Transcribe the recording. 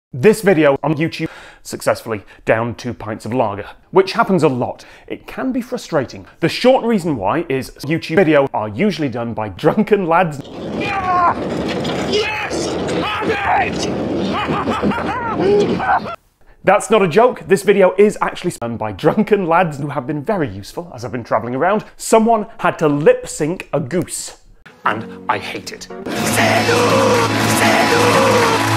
This video on YouTube successfully down 2 pints of lager, which happens a lot. It can be frustrating. The short reason why is YouTube videos are usually done by drunken lads. Yeah! Yes! Have it! That's not a joke. This video is actually done by drunken lads who have been very useful as I've been travelling around. Someone had to lip sync a goose, and I hate it.